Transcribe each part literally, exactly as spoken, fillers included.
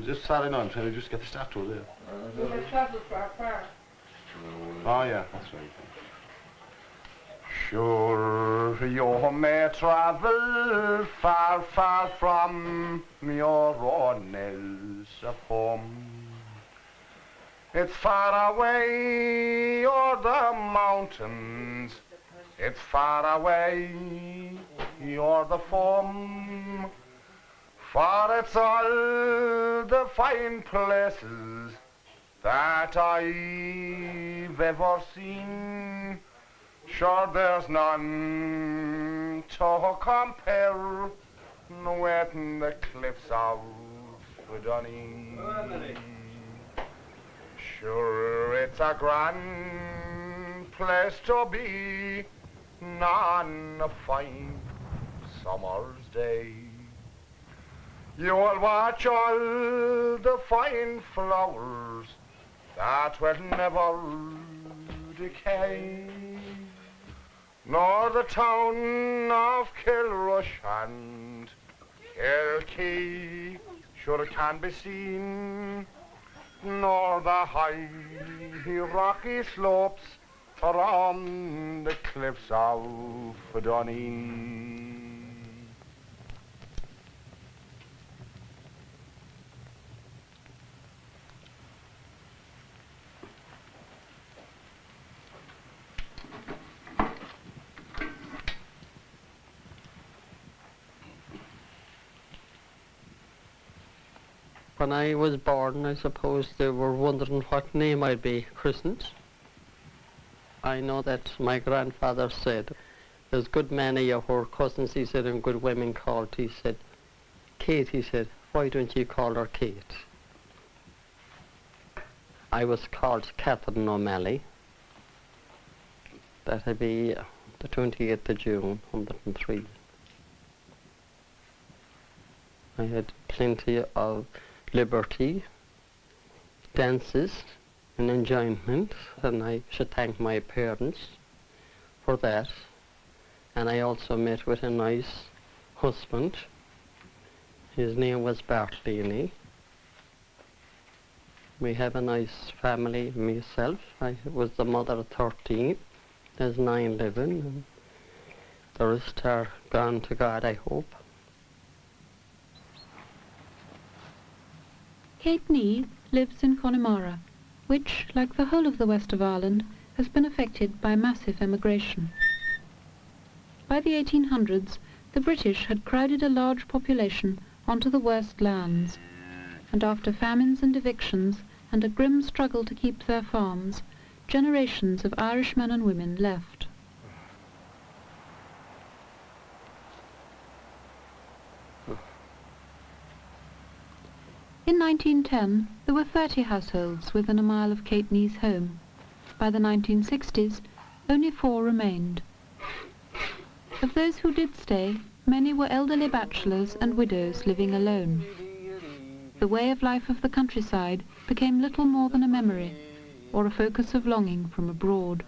just Saturday night, I'm trying to just get the staff tour there. You have travelled far, far. Oh, yeah, that's right. Sure, you may travel far, far from your own hills of home. It's far away o'er the mountains, it's far away o'er the foam. For it's all the fine places that I've ever seen. Sure, there's none to compare with the cliffs of Dunedin. Sure, it's a grand place to be on a fine summer's day. You'll watch all the fine flowers that will never decay, nor the town of Kilrush and Kilkee sure can be seen, nor the high rocky slopes around the cliffs of Dunedin. When I was born, I suppose they were wondering what name I'd be christened. I know that my grandfather said, there's good many of her cousins, he said, and good women called, he said, Kate, he said, why don't you call her Kate? I was called Catherine O'Malley. That'd be the twenty-eighth of June, one hundred and three. I had plenty of liberty, dances and enjoyment, and I should thank my parents for that. And I also met with a nice husband. His name was Bartlini. We have a nice family. Myself, I was the mother of thirteen. There's nine living, and the rest are gone to God, I hope. Kate Nee lives in Connemara, which, like the whole of the west of Ireland, has been affected by massive emigration. By the eighteen hundreds, the British had crowded a large population onto the worst lands, and after famines and evictions and a grim struggle to keep their farms, generations of Irish men and women left. In nineteen ten, there were thirty households within a mile of Kate Nee's home. By the nineteen sixties, only four remained. Of those who did stay, many were elderly bachelors and widows living alone. The way of life of the countryside became little more than a memory, or a focus of longing from abroad.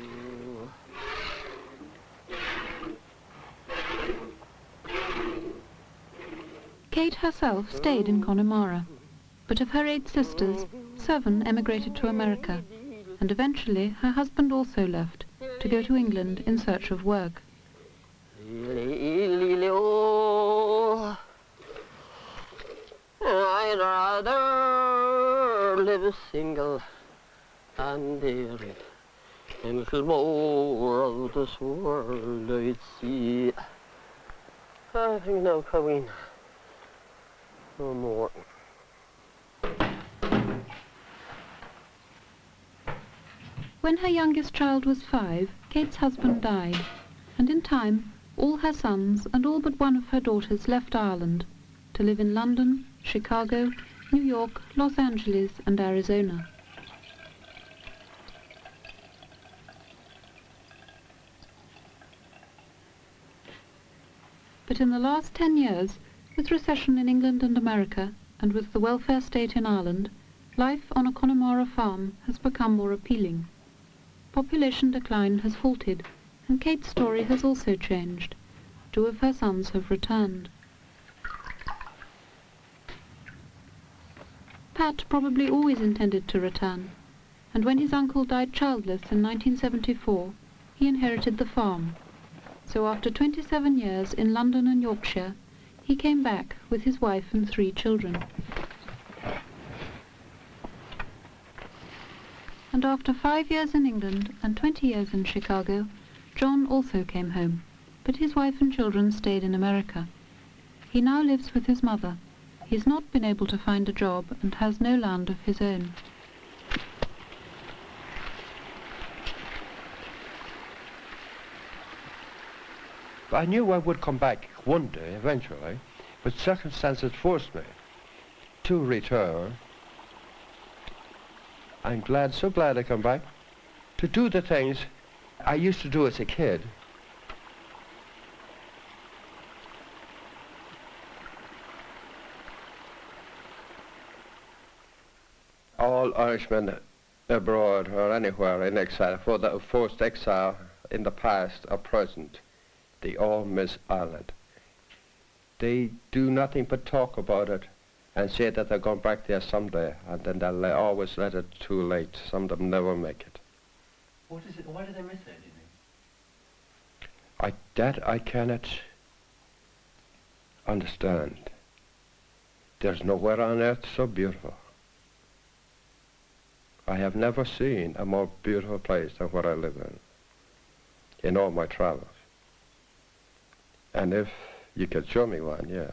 Kate herself stayed in Connemara, but of her eight sisters, seven emigrated to America, and eventually her husband also left to go to England in search of work. I'd rather live single and dear in little more of this world I'd see. I think now, Colleen. No more. When her youngest child was five, Kate's husband died, and in time, all her sons and all but one of her daughters left Ireland to live in London, Chicago, New York, Los Angeles, and Arizona. But in the last ten years, with recession in England and America, and with the welfare state in Ireland, life on a Connemara farm has become more appealing. Population decline has halted, and Kate's story has also changed. Two of her sons have returned. Pat probably always intended to return, and when his uncle died childless in nineteen seventy-four, he inherited the farm. So after twenty-seven years in London and Yorkshire, he came back with his wife and three children. And after five years in England and twenty years in Chicago, John also came home, but his wife and children stayed in America. He now lives with his mother. He's not been able to find a job and has no land of his own. I knew I would come back one day, eventually, but circumstances forced me to return. I'm glad, so glad I come back, to do the things I used to do as a kid. All Irishmen abroad or anywhere in exile, for the forced exile in the past or present, they all miss Ireland. They do nothing but talk about it and say that they're going back there someday, and then they'll always let it too late. Some of them never make it. What is it? Why do they miss it, do you think? I, that I cannot understand. There's nowhere on earth so beautiful. I have never seen a more beautiful place than what I live in, in all my travels. And if you could show me one, yeah.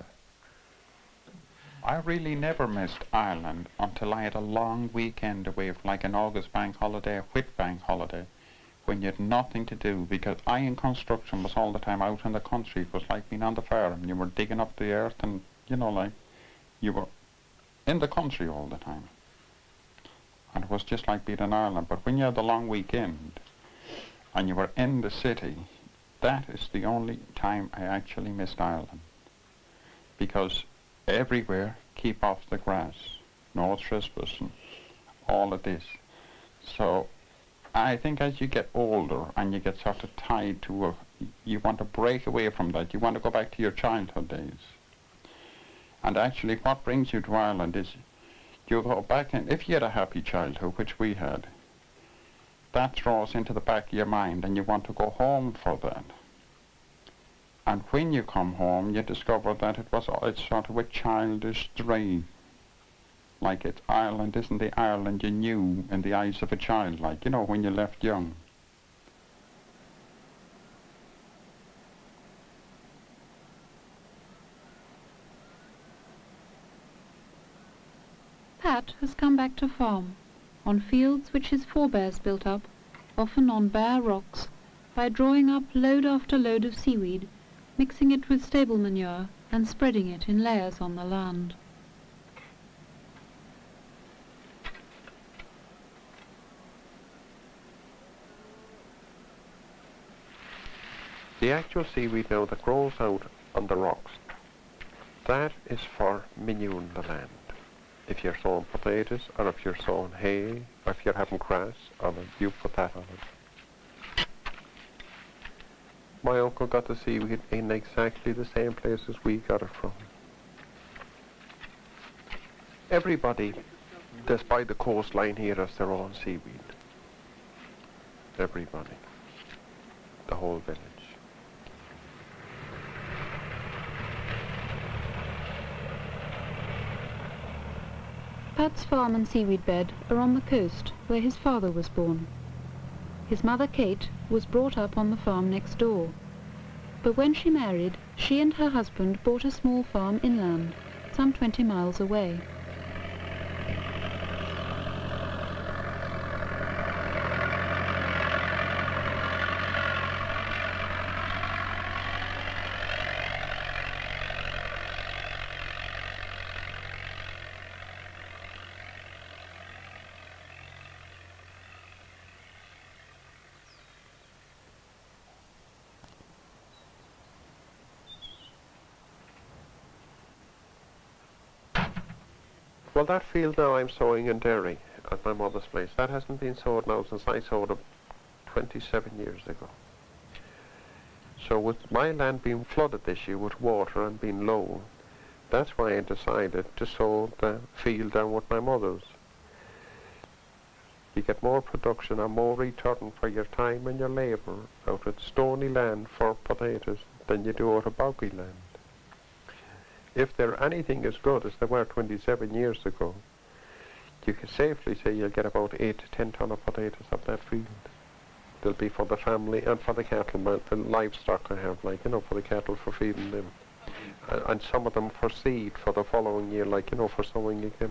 I really never missed Ireland until I had a long weekend away, like an August bank holiday, a Whit bank holiday, when you had nothing to do, because I in construction was all the time out in the country. It was like being on the farm. You were digging up the earth and, you know, like, you were in the country all the time. And it was just like being in Ireland. But when you had the long weekend and you were in the city, that is the only time I actually missed Ireland. Because everywhere, keep off the grass, no trespassing, all of this. So I think as you get older and you get sort of tied to a, you want to break away from that. You want to go back to your childhood days. And actually what brings you to Ireland is you go back, and if you had a happy childhood, which we had, that throws into the back of your mind and you want to go home for that. And when you come home, you discover that it was it's sort of a childish dream. Like it's Ireland isn't the Ireland you knew in the eyes of a child, like, you know, when you left young. Pat has come back to farm, on fields which his forebears built up, often on bare rocks, by drawing up load after load of seaweed, mixing it with stable manure and spreading it in layers on the land. The actual seaweed now that grows out on the rocks, that is for manuring the land. If you're sowing potatoes, or if you're sowing hay, or if you're having grass on it, you put that on it. My uncle got the seaweed in exactly the same place as we got it from. Everybody that's by the coastline here has their own seaweed. Everybody. The whole village. Pat's farm and seaweed bed are on the coast, where his father was born. His mother, Kate, was brought up on the farm next door. But when she married, she and her husband bought a small farm inland, some twenty miles away. Well, that field now I'm sowing in Derry at my mother's place, that hasn't been sowed now since I sowed it twenty-seven years ago. So with my land being flooded this year with water and being low, That's why I decided to sow the field down with my mother's. You get more production and more return for your time and your labour out of stony land for potatoes than you do out of boggy land. If they're anything as good as they were twenty-seven years ago, you can safely say you'll get about eight to ten ton of potatoes off that field. They'll be for the family and for the cattle, and livestock I have, like, you know, for the cattle for feeding them. And, and some of them for seed for the following year, like, you know, for sowing again.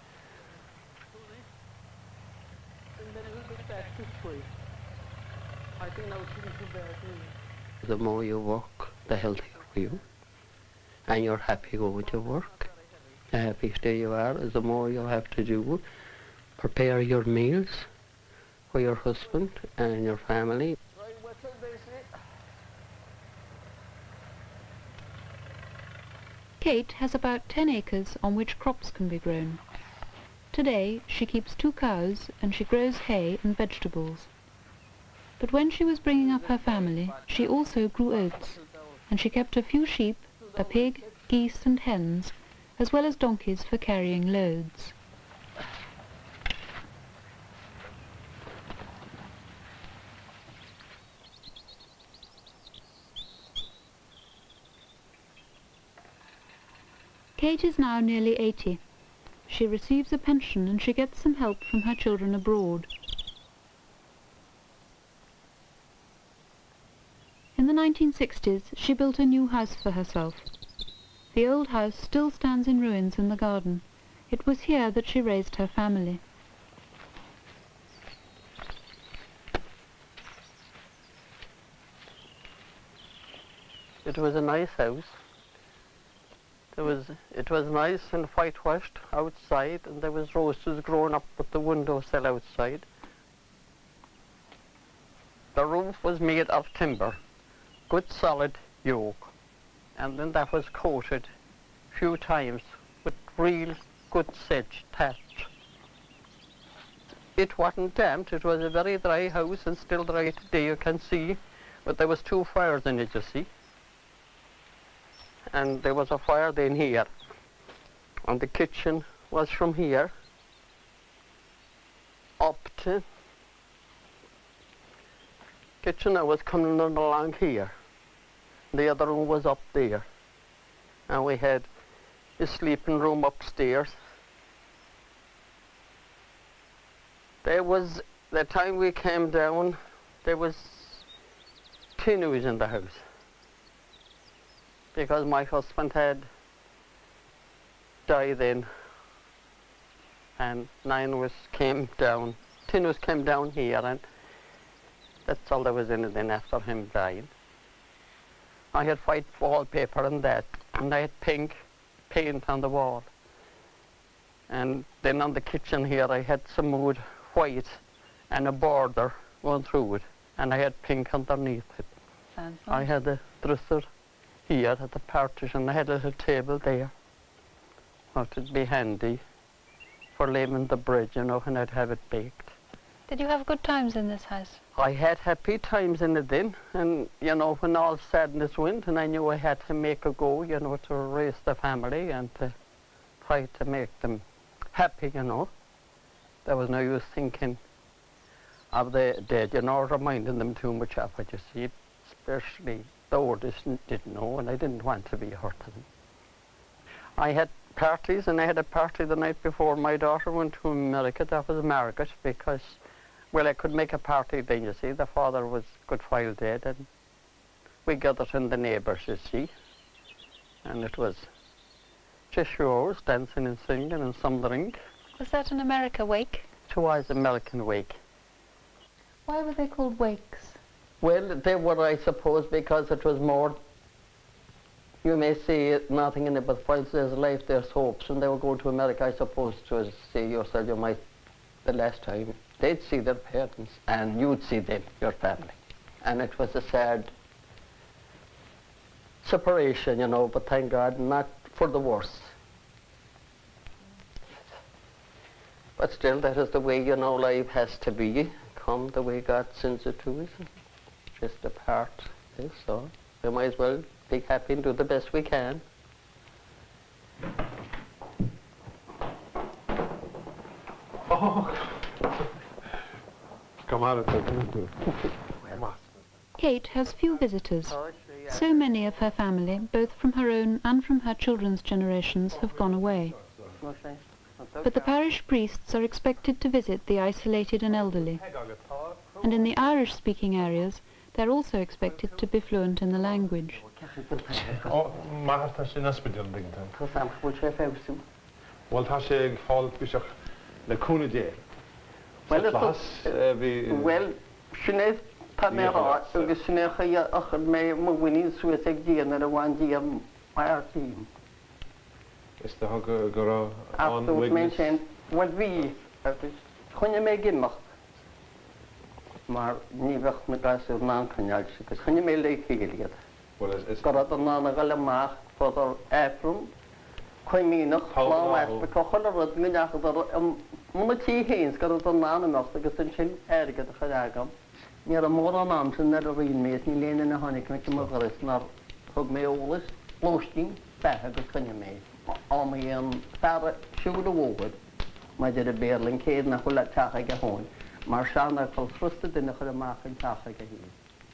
The more you work, the healthier you, and you're happy going to work. The happier you are, the more you have to do. Prepare your meals for your husband and your family. Kate has about ten acres on which crops can be grown. Today she keeps two cows and she grows hay and vegetables. But when she was bringing up her family, she also grew oats, and she kept a few sheep, a pig, geese and hens, as well as donkeys for carrying loads. Kate is now nearly eighty. She receives a pension and she gets some help from her children abroad. In the nineteen sixties, she built a new house for herself. The old house still stands in ruins in the garden. It was here that she raised her family. It was a nice house. There was, it was nice and whitewashed outside, and there was roses growing up with the windowsill outside. The roof was made of timber, good solid yoke, and then that was coated a few times with real good sedge thatch. It wasn't damp, it was a very dry house, and still dry today, you can see, but there was two fires in it, you see. And there was a fire then here, and the kitchen was from here up to kitchen. I was coming along here. The other room was up there, and we had a sleeping room upstairs. There was, the time we came down, there was canoes in the house, because my husband had died then, and nine was came down, tin was came down here, and that's all there was in it then after him dying. I had white wallpaper and that, and I had pink paint on the wall. And then on the kitchen here I had some wood white and a border going through it, and I had pink underneath it. Sounds I nice. had a dresser here at the partition. I had a little table there. Thought it'd be handy for laying the bread, you know, when I'd have it baked. Did you have good times in this house? I had happy times in it then, and, you know, when all sadness went, and I knew I had to make a go, you know, to raise the family and to try to make them happy, you know. There was no use thinking of the dead, you know, reminding them too much of it, you see, especially the oldest didn't know, and I didn't want to be hurting them. I had parties, and I had a party the night before my daughter went to America. That was Margaret, because, well, I could make a party then, you see. The father was a good while dead, and we gathered in the neighbours, you see. And it was just yours, dancing and singing and some drink. Was that an America wake? It was American wake. Why were they called wakes? Well, they were, I suppose, because it was more, you may see nothing in it, but whilst there's life, there's hopes. And they were going to America, I suppose, to see yourself, you might, the last time, they'd see their parents, and you'd see them, your family. And it was a sad separation, you know, but thank God, not for the worse. But still, that is the way, you know, life has to be, come the way God sends it to us. Just a part, yes, so we might as well be happy and do the best we can. Oh. Come on. Kate has few visitors. So many of her family, both from her own and from her children's generations, have gone away. But the parish priests are expected to visit the isolated and elderly. And in the Irish-speaking areas, they're also expected to be fluent in the language. Oh, Martha, she knows what you're doing. Well, how she fall bishop the Cunade. Well, well, she knows Pamela, so she knows how you may winning suicide and the one year my team. Is the hugger go on with mention what we when you make him maar niet weg met als er naam kan je dus kan je mee leeg well is dat dat na na gele maag voor de April kan je nog lang was bekochen dat me dacht dat moet je heen dat dat na nog dat is een erg dat gedaan meer dan meer dan aan zijn net er in mee niet alleen in han ik met je maar gerust naar ook mee alles loosting bij dat kan je mee allemaal een paar zoeken de woord maar de Berlin keer naar hoe laat zag ik gewoon maar staan er van frusten in de gemaakte zaken hier.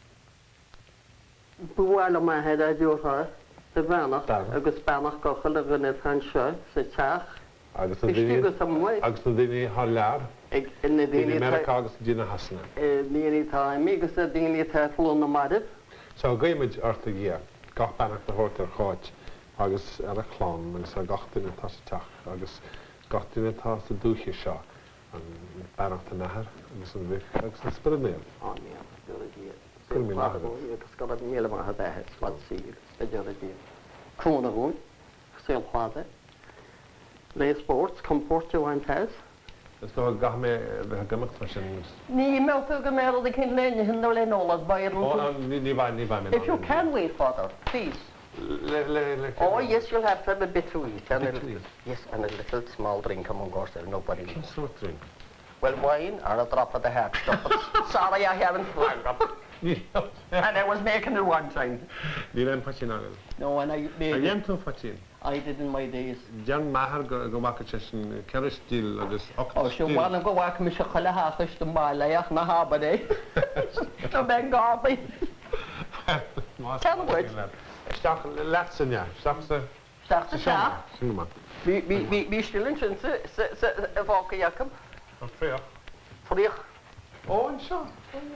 Boer maar hij dat door de weinig ook Spanisch kochen in het handje ze zag agus de ding agus de ding hallar ik in de ding Amerikaans dina hasna eh die time me de ding het het vol na maar so gaimid arta gia gach banach de horter gait agus ar a chlán agus a gacht in het tasach agus gacht in het tas de duche sha an banach de nahar agus an vik agus an spirneel oh nee dat is hier me nahar het skal dat niet maar het het wat zie het dat is kronen gewoon veel platen play sports comfort you want has is toch gach me gemaakt fashion nee me ook gemerkt dat ik geen lijn in de lijn alles bij oh nee nee bij nee bij me if you can wait father please oh yes you'll have to have a bit to eat and a little, yes and a little small drink among course there nobody what sort of drink well wine or a drop of the heart sorry I haven't flagged up and I was making it one time die len fashion no and I I am too fashion I did in my days. Jan Mahar go go back to session Keristil agus Oh, she wanna go back me shakala ha fish to Malaya na ha bade. To Bengali. Tell what? Stach latsen ja. Stach se. Stach se ja. Sima. Wie wie wie wie stillen sind se se se evoke Jakob. Of fair. Vroeg. Oh, en zo.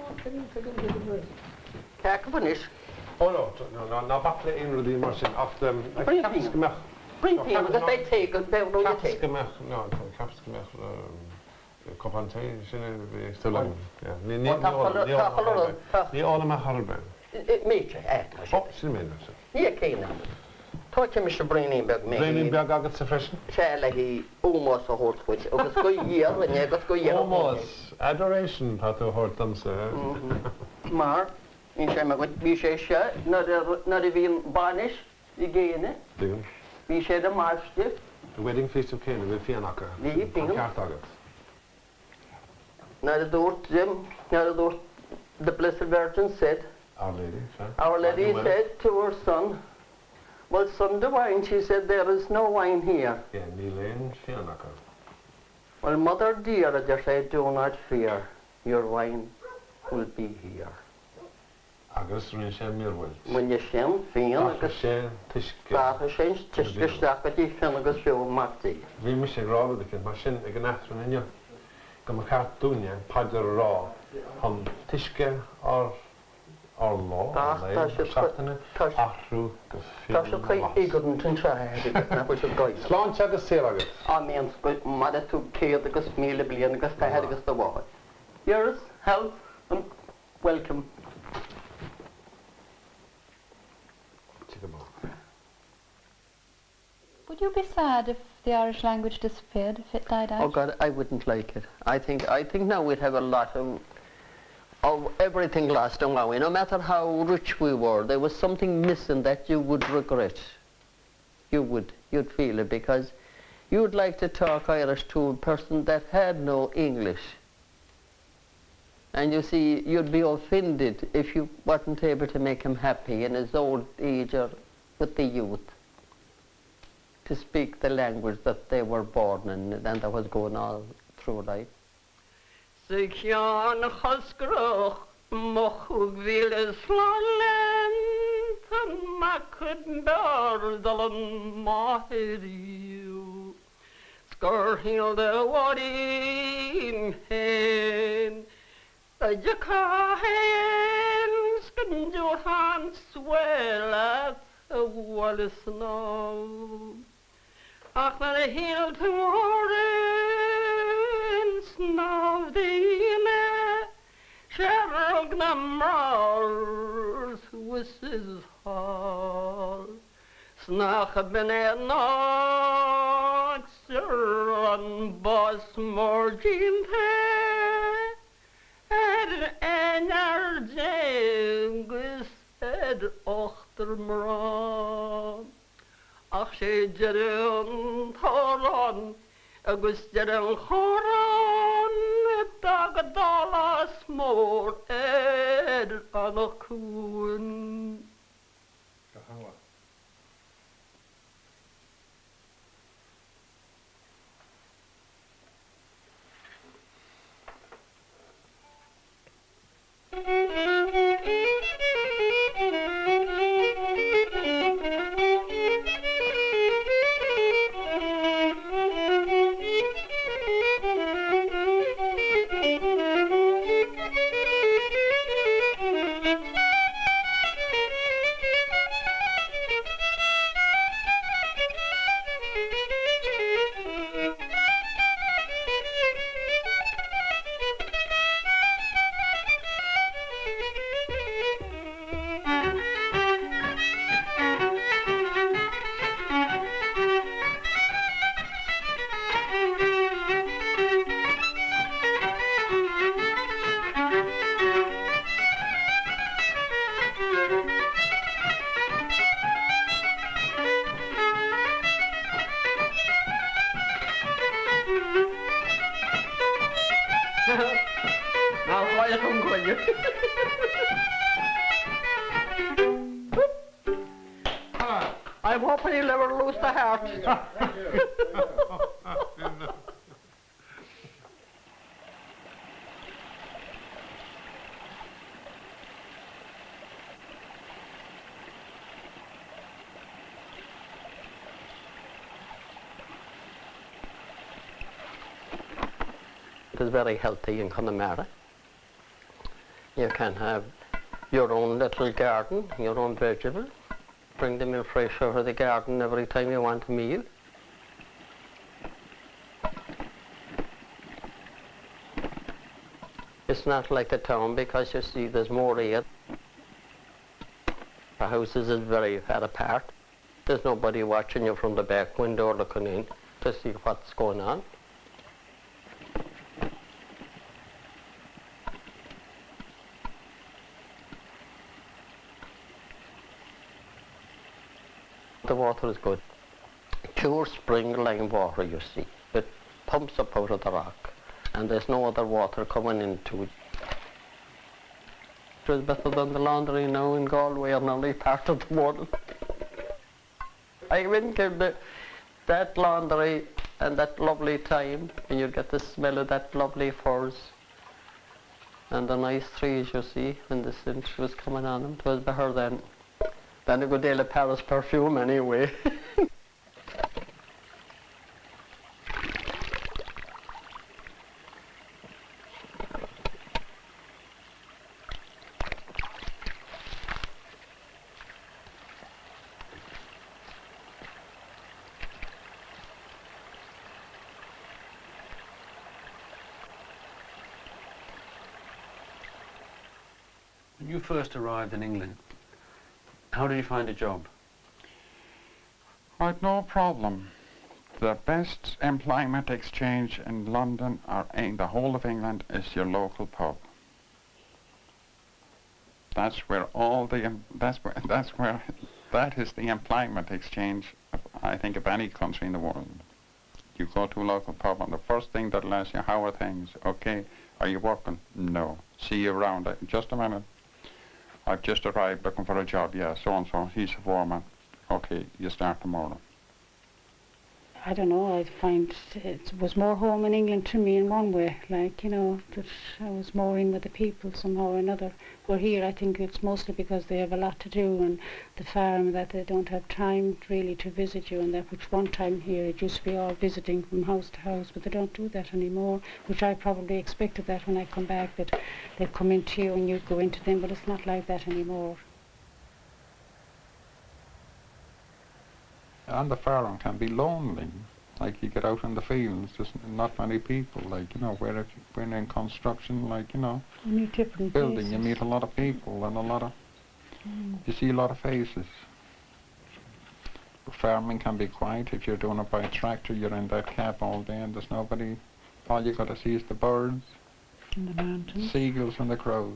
Kijk van is. Oh no, no, no, no, backle in die machine af de caps gemacht. Bring him, that they take and they will Caps take. gemacht, no, caps gemacht. Kopante, zijn we te lang. Ja, nee, nee, nee, nee, allemaal harben. Meetje, echt. Oh, zijn minder. Hier kennen. Tot je mister Breinenberg mee. Breinenberg gaat ze fresh. Zij hij almost a hort goed. Ook het goeie hier en je gaat goeie. Almost adoration had u hoort dan ze. Maar in zijn maar wat wie zei je naar de naar de wien banish die gene. Doen. Wie zei de maarste? The wedding feast of Cana with Fianaka. Die pingel. Cartaget. Naar de doort Jim, naar de doort the Blessed Virgin said. Our Lady. Our Lady said to her son, well son, the wine, she said, there is no wine here. Yeah, Nilain Fianaka. Well mother dear, I said, do not fear, your wine will be here. Agus rin sé mirhfuil. When you shem feel agus sé tuisce. Bach sé tuisce staach go dtí fin agus fiú matí. Bhí mu sé ráda ag mar sin ag an nachran inne. Go mar cartúne paidir rá an tuisce ar ar lá seachtainna ahrú go Tá sé chuig éigean tin tre na bhfuil se gáid. Sláán te agus sé agat. Á méon mar tú céad agus míle blian agus tá agus do bháid. Yours, health and welcome. Would you be sad if the Irish language disappeared, if it died out? Oh God, I wouldn't like it. I think I think now we'd have a lot of of everything lost on Maui. No matter how rich we were, there was something missing that you would regret. You would, you'd feel it because you would like to talk Irish to a person that had no English. And you see, you'd be offended if you weren't able to make him happy in his old age or with the youth to speak the language that they were born in and that was going on through life. Sikian chasgroch mochug viles lallen tan makud berdalan mahiriu. Skur hilde warin hen Jaka hen skin Johan swellat a wallis now. Ach na a hill to oren snav dine Sherrog na mars wisses hall Snach ben e naxer an bos morgin pe Er enar jengus er ochter mram Ach sé jerin thoran agus jerin choran dag dalas mór er an a cún. Now why are you going? I'm hoping you'll never lose the heart. It is very healthy in Connemara. You can have your own little garden, your own vegetables. Bring them in fresh over the garden every time you want a meal. It's not like the town because you see there's more air. The houses is very far apart. There's nobody watching you from the back window looking in to see what's going on. The water is good. Pure spring line water, you see. It pumps up out of the rock, and there's no other water coming into it. It was better than the laundry now in Galway, or nearly part of the world. I wouldn't give the, that laundry and that lovely time, and you get the smell of that lovely furs and the nice trees, you see, when the stench was coming on them. It was better than than a good deal of Paris perfume anyway. When you first arrived in England, how did you find a job? I'd no problem. The best employment exchange in London or in the whole of England is your local pub. That's where all the em that's where that's where that is the employment exchange of, I think, of any country in the world. You go to a local pub and the first thing that'll ask you, how are things? Okay, are you working? No. See you around. Uh, just a minute. I've just arrived looking for a job. Yeah, so and so. He's a foreman. Okay, you start tomorrow. I don't know, I find it was more home in England to me in one way, like, you know, that I was more in with the people somehow or another. Where here I think it's mostly because they have a lot to do and the farm, that they don't have time really to visit you, and that which one time here it used to be all visiting from house to house, but they don't do that anymore, which I probably expected that when I come back, that they'd come into you and you'd go into them, but it's not like that anymore. And the farm can be lonely. Like you get out in the fields, there's not many people. Like, you know, where if when in construction, like, you know, You meet different building, places. you meet a lot of people and a lot of, Mm. you see a lot of faces. But farming can be quiet. If you're doing it by a tractor, you're in that cab all day and there's nobody. All you got to see is the birds, In the mountains. seagulls and the crows.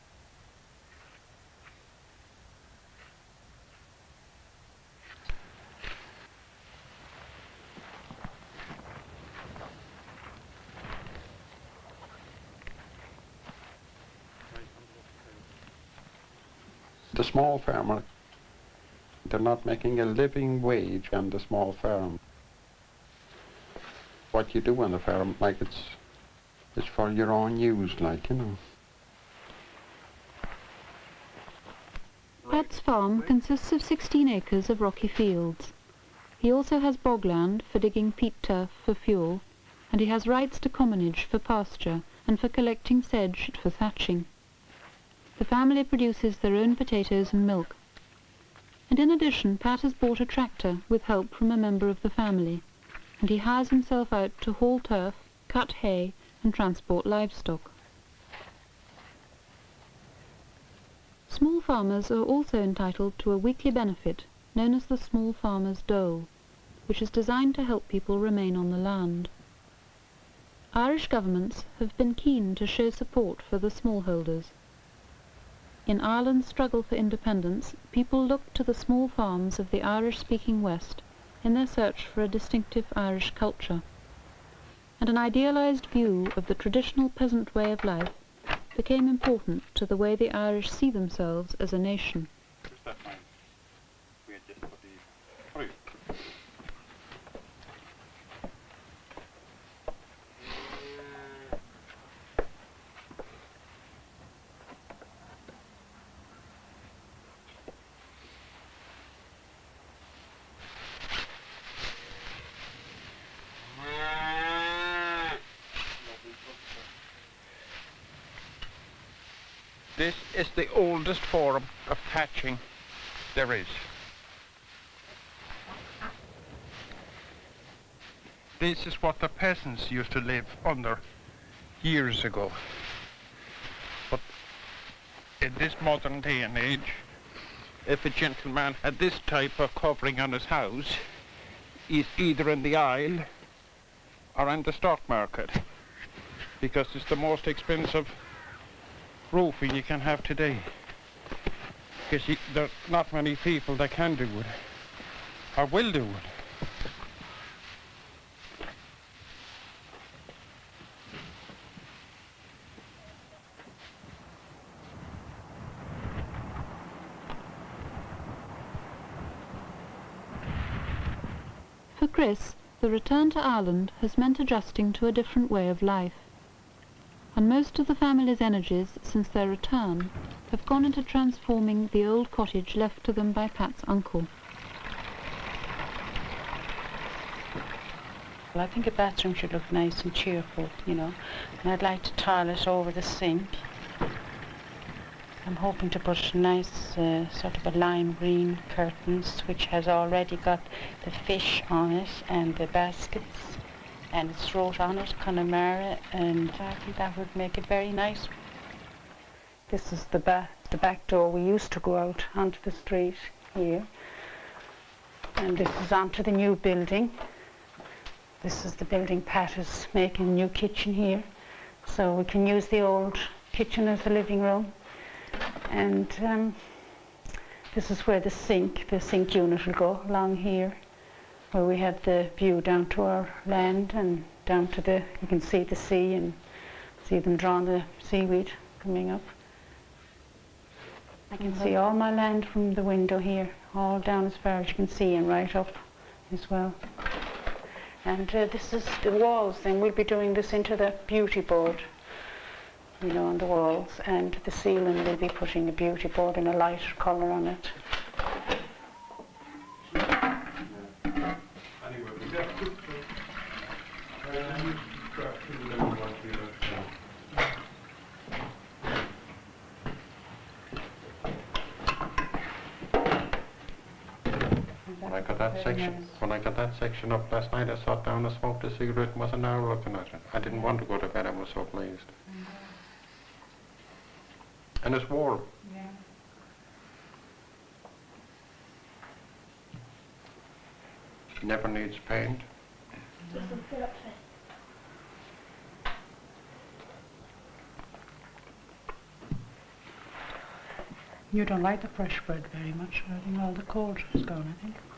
The small farmer, they're not making a living wage on the small farm. What you do on the farm, like it's, it's for your own use, like, you know. Pat's farm consists of sixteen acres of rocky fields. He also has bogland for digging peat turf for fuel, and he has rights to commonage for pasture and for collecting sedge for thatching. The family produces their own potatoes and milk. And in addition, Pat has bought a tractor with help from a member of the family, and he hires himself out to haul turf, cut hay, and transport livestock. Small farmers are also entitled to a weekly benefit known as the Small Farmers' Dole, which is designed to help people remain on the land. Irish governments have been keen to show support for the smallholders. In Ireland's struggle for independence, people looked to the small farms of the Irish-speaking West in their search for a distinctive Irish culture, and an idealized view of the traditional peasant way of life became important to the way the Irish see themselves as a nation. This is the oldest form of thatching there is. This is what the peasants used to live under years ago. But in this modern day and age, if a gentleman had this type of covering on his house, he's either in the aisle or in the stock market, because it's the most expensive roofing you can have today, because there are not many people that can do it or will do it. For Chris, the return to Ireland has meant adjusting to a different way of life, and most of the family's energies since their return have gone into transforming the old cottage left to them by Pat's uncle. Well, I think a bathroom should look nice and cheerful, you know, and I'd like to tile it over the sink. I'm hoping to put nice uh, sort of a lime green curtains, which has already got the fish on it and the baskets, and it's wrote on it Connemara, and I think that would make it very nice. This is the, ba the back door. We used to go out onto the street here, and this is onto the new building. This is the building Pat is making a new kitchen here, so we can use the old kitchen as a living room. And um, this is where the sink, the sink unit will go along here, where we have the view down to our land and down to the, you can see the sea and see them drawing the seaweed coming up. I can see all my land from the window here, all down as far as you can see and right up as well. And uh, this is the walls, then we'll be doing this into the beauty board, you know, on the walls, and the ceiling we'll be putting a beauty board in a lighter colour on it. When I got that section, when I got that section up last night, I sat down and smoked a cigarette and was an hour looking at it. I didn't want to go to bed. I was so pleased. Mm-hmm. And it's warm. Yeah. Never needs paint. You don't like the fresh bread very much. I think all the cold is gone, I think.